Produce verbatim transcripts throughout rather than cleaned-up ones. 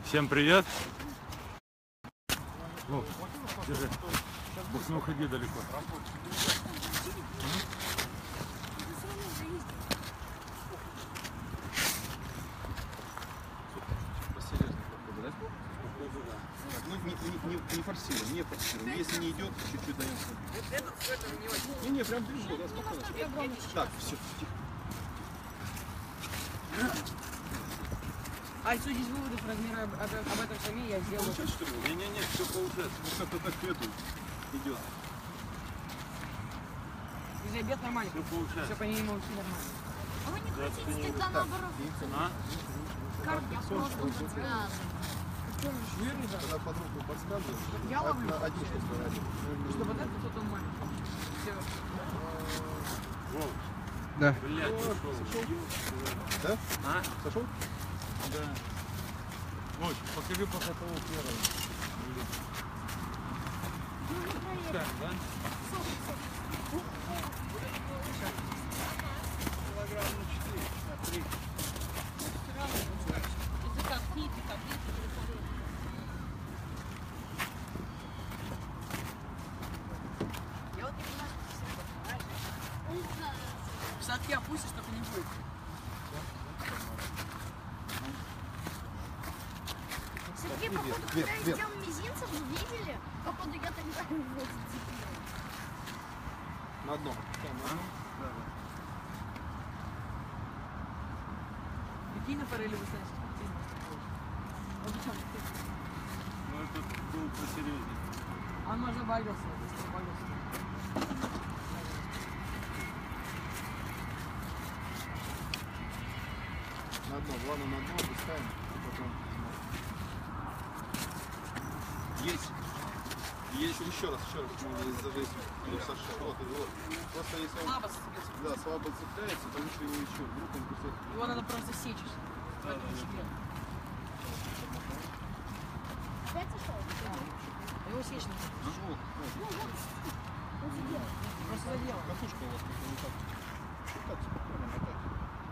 Всем привет. О, держи. Не уходи далеко. Ну, не, не, не, не форсируем, не форсируем. Если не идет, чуть-чуть даем. Не, не, прям движу, да, спокойно. Так, все, тихо. А судить выводов размера об, об, об этом сами я сделал. Получается, что ли? Не-не-не, все получается. Ну как-то так эту идет. Без обед нормально. Все получается. Все по ней все нормально. А вы не хотите тогда наоборот? А? Как я просто связан. Когда под руку подсказываешь, Я ловлю. один что сказать. Что вот это тут он маленький. Все. Вов. Да. Блядь, Сошел? Да? А? Сошел? Да. Вот, покажи пока того первого. Так, да? Килограмм на четыре, на три. Это как нити, как нити. Я вот не понимаю, что ты понимаешь. В садке опустишь, только не будет. Сергей, походу, когда идем мизинцем, вы видели? Походу, я тогда его зацепила. На одном. Какие на форели вы ставите? Вот в чем? Ну это был посерьезнее. А он может забагался, если забагался. На одно, главное на одно опускаем. И потом... Есть. Есть. Еще раз, еще раз. Зажесть. Вот, вот. Просто если он... Слабо цепляется. Да, слабо цепляется, потому что его еще вдруг он кусок. Его надо просто сечь. Да, да, да. Опять сошел? Его сечь надо. Ну, вот. Он сидел. Просто задел. Катушка у вас не так. Так, спокойно, мотать.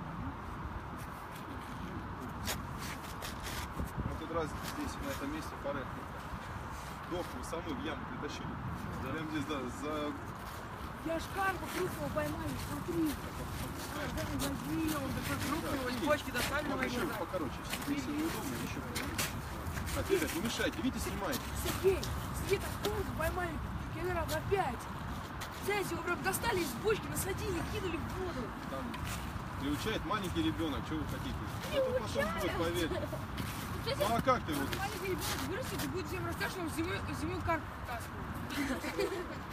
В этот раз здесь, на этом месте, пары дохлую саму в яму притащили. Да. Прям здесь, да, за... Я ж карпа крупного поймали, смотри. Возьми, он такой крупный, его липочки достали на Ну, мои еще глаза. покороче, если неудобно, еще покороче. Так, ребят, не мешайте, видите, снимайте. Сергей, где-то курс поймали килограмм на пять. Знаете, его прям достали из бочки, насадили, кинули в воду. Там приучает маленький ребенок, что вы хотите? Это потом будет, поверьте. Ну а как ты его? Маленький ребенок вырастет и будет всем рассказывать, что он зимой, зимой карп вытаскивал.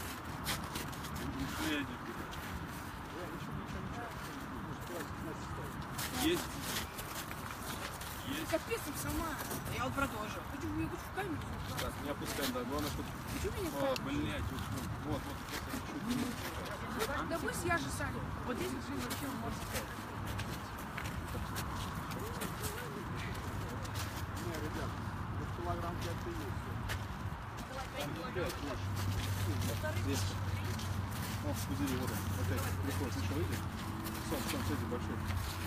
Есть. Есть. Капец, там сама. Я вот продолжу. Хочу, я хочу в камеру. Так, не опускаем, да. Главное, чтобы... О, блядь, уснул. Вот, вот, вот. Да пусть я же Саня. Вот здесь вот вообще может. Не, ребят, вот килограмм пять есть. Здесь. О, в пузыре, вот он. Опять приходит. Слышал, видишь? Сом, сом, смотри, большой.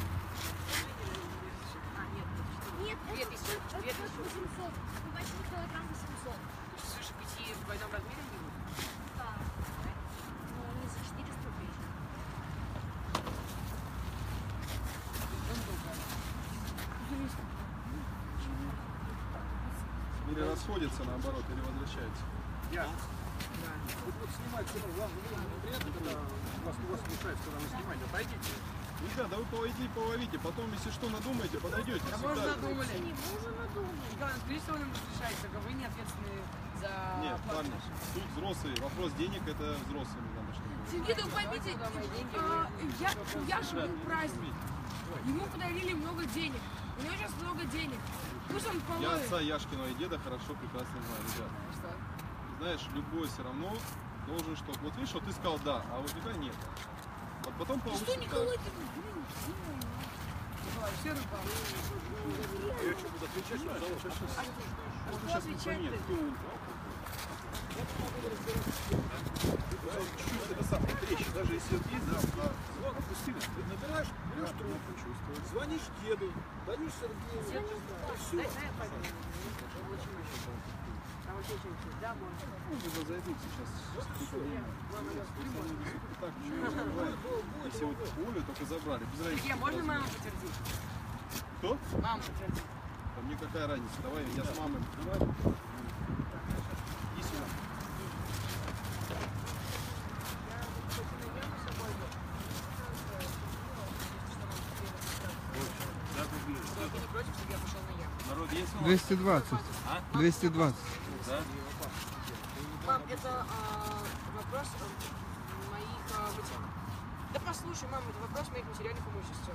Нет, это стоит восемьсот. восемь килограмм восемьсот. Слушай, пяти в двойном размере не будет? Да. Ну, не за четыреста рублей. Или расходится наоборот, или возвращается. Я. Да. Вот, вот снимать, главное, приятно, когда вас, вас мешает, когда вы снимаете. Отойдите. Ребят, да вы поводите, половите, потом, если что надумаете, подойдете. Да мы уже надумали. Не, мы уже надумали. Николай, скажите, он им разрешает, только вы не ответственны за Нет, оплату. парни, тут взрослые. Вопрос денег это взрослыми надо, чтобы... Сергей, да вы поймите, а, я, я же был праздник. Ему подарили много денег. У него сейчас много денег. Пусть он Я половит. отца Яшкиного и деда хорошо, прекрасно знаю, ребят. Что? Знаешь, любой все равно должен что... Вот видишь, вот ты сказал да, а вот Николай нет. Вот потом Что, получится Николай, так. ты, блин, Николай, все рыба. Я что буду отвечать? Да, вот сейчас. Вот сейчас отвечать нет. ты. Чуть-чуть это самое, трещина, даже если вот есть, да, да, звон опустили, ты набираешь, берешь трубку, звонишь деду, даешь Сергею, Дай, дай я пойду. Там вообще что-нибудь, да, можно. Ну, либо зайдут сейчас. Так, ничего не бывает. Если вот Олю только забрали, без разницы. Я, можно маму подтвердить? Кто? Маму подтвердить. Да мне какая разница? Давай, я с мамой. Давай. Иди сюда. Ты не против, чтобы я пошел на яму? Народ есть у нас? двести двадцать. А? двести двадцать. Да? Мам, это а, вопрос а, моих а, материалов. Да послушай, мам, это вопрос моих материальных имуществ.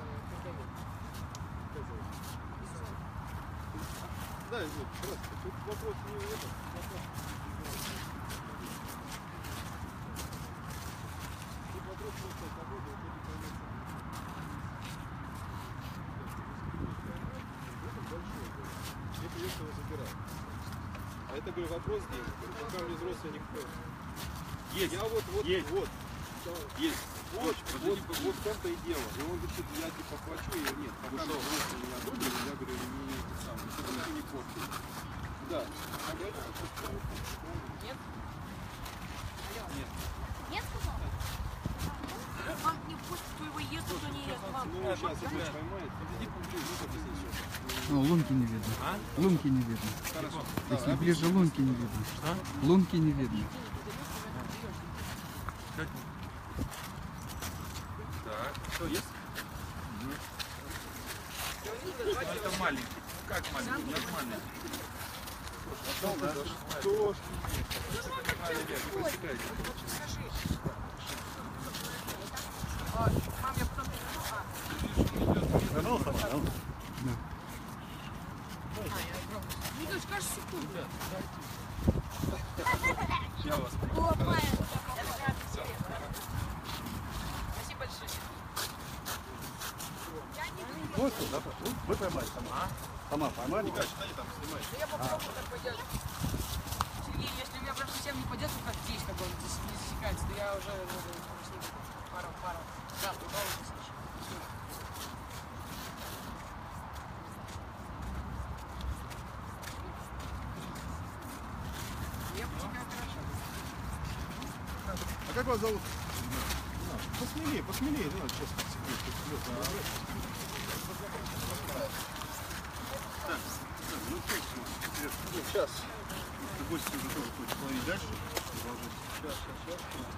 Да, нет, просто. Тут вопрос не в этом. Вопрос. Тут вопрос просто о погоде, вот это понятно. Это большой город. Мне придется его забирать. А это, говорю, вопрос денег. Пока мне взрослый никто. Есть. Я вот, вот, Есть. вот. Есть. Вот, Подожди, вот, подожди. вот в том-то и дело. И он говорит, я типа плачу, и нет, пока мне взрослый не одобрили, я говорю, не это самое, чтобы ничего не портить. Да. Нет? Нет, сказал? Мам, не пусть кто его ест, кто не ест, мам. Ну, сейчас его поймает. Подойди поближе, ну, объясни сейчас. Ну, лунки не видно. А? Лунки не видно. Хорошо. Если ближе, лунки не видно. А? Лунки не видно. Так, что есть? Это маленький. Как маленький? Нормальный. Что? А, мам, я потом... Ну, дочь, кажется, секунду. Я вас Лопаем. Спасибо большое. Костю, да, пошли? Вы поймали сама. Сама поймали? Никак, что они там снимают? Ну, я попробую, как пойдет. Сергей, если у меня прям совсем не пойдет, ну как здесь, как он здесь не засекается, то я уже ну, с ним пару, пару. Завтра получится. Я почекаю хорошо. А как вас зовут? Посмелее, посмелее. Ну, сейчас, секундочку. Сейчас. Ты больше всего тоже хочешь ловить дальше? Сейчас, сейчас,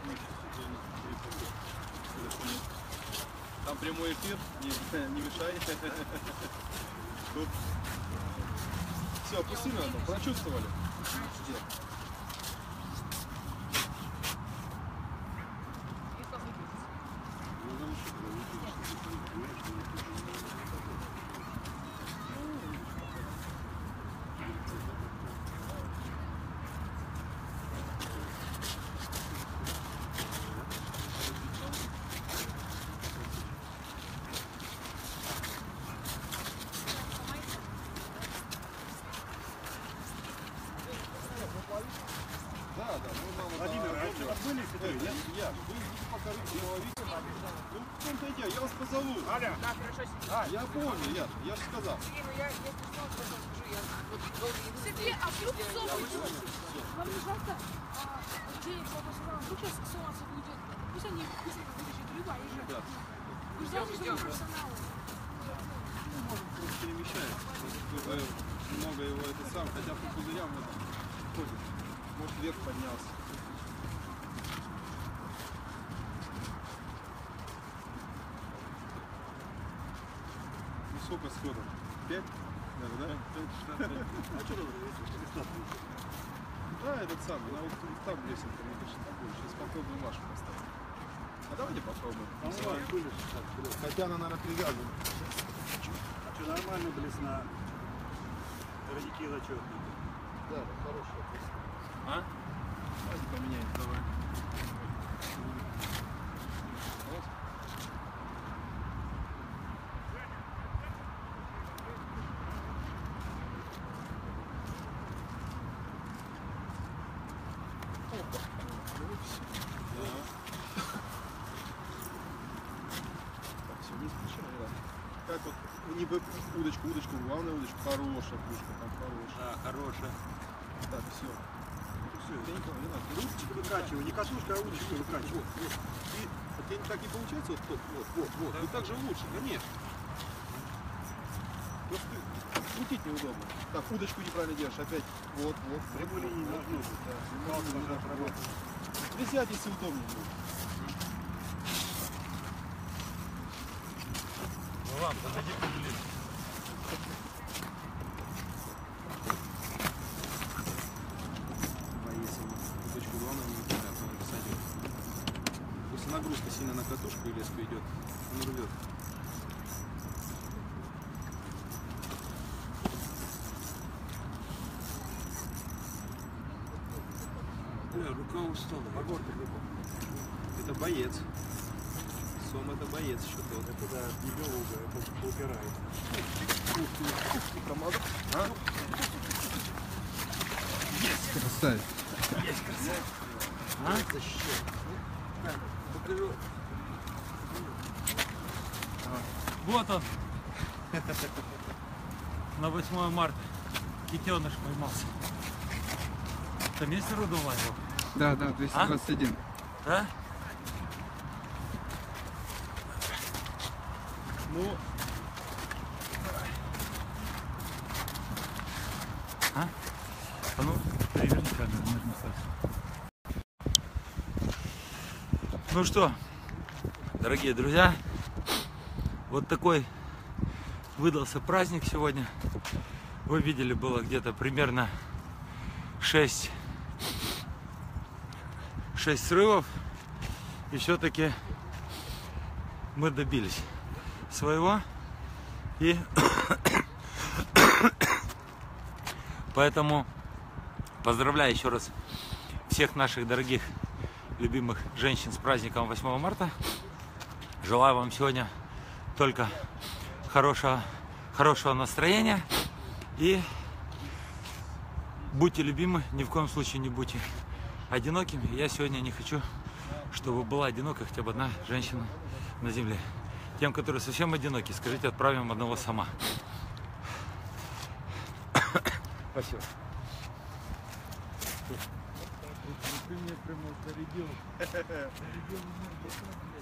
сейчас. Там прямой эфир, не, не мешай. Тут. Все, опусти надо, прочувствовали. Да, да, мы мама. Владимир, а это были Петрович, Я, да? я, вы идите покажите ловить. Ну, в том-то и дело, я вас позову. Аля, Да, хорошо, Сергей. а, Я понял, я, я же сказал. Сергей, ну я, если что, потом скажу, я вот долго не буду. Сергей, а вдруг Я- сон я уйдет? выйду. Вам не жалко, а, денег, папа сказал, вдруг сейчас сон отсюда уйдет. Пусть они быстренько вытащат рыбу, а их Да. Вы же знаете, что Идем, вы идем. профессионалы. Ну, может, просто перемещается. Просто э, много его это сам, хотя по пузырям вот ходит. Может, вверх поднялся. Ну, сколько сходов? Пять? Наверное, да? а что тут? Да, этот самый, на вот там лесенка, мне точно такой. Сейчас попробуем вашу поставить. А давайте попробуем. По-моему, были. Хотя она, наверное, привязана. Что, нормально блесна? Родики зачетные. Да, хорошая. А? Давайте поменяем. Давай. Вот. Опа. Да. Так, все, не спеши, Иван. Как вот не бы удочку, удочку, главная удочка, хорошая пушка, там хорошая. Да, хорошая. Так, все. Все, я никого не надо. Ручечек выкачивай, не катушка, а удочка выкачивай. Вот, вот. И а тебе так не получается, вот, вот, вот, вот, вот. Ну так же лучше, конечно. Просто крутить неудобно. Так, удочку неправильно держишь, опять. Вот, вот. Прямой линии вот, должно вот, быть. да, прямой Палка линии должна должна работать. быть. Присядь, если удобнее будет. Ну ладно, подойди поближе. Боец, удочку главное не кидать, он посадил. Если нагрузка сильно на катушку и леску идет, он рвет. Бля, рука устала. Багор Это боец. Сом это боец что-то. Это да, не белуга, это поупирает. Ух ты, ух ты, команда. А? Красавец. А? Это щет. Покажу. Вот он. На восьмое марта. Детеныш поймался. Там есть рудом лазил? Да, да, двести двадцать один. Да? Ну, А? А ну, переверни камеру, нужно стать. Ну что, дорогие друзья, вот такой выдался праздник сегодня. Вы видели, было где-то примерно шесть, шесть срывов. И все-таки мы добились своего. И поэтому поздравляю еще раз всех наших дорогих, любимых женщин с праздником восьмого марта. Желаю вам сегодня только хорошего, хорошего настроения. И будьте любимы, ни в коем случае не будьте одинокими. Я сегодня не хочу, чтобы была одинока хотя бы одна женщина на земле. Тем, которые совсем одиноки, скажите, отправим одного сама. Спасибо. Ты мне прямо зарядил. Зарядил.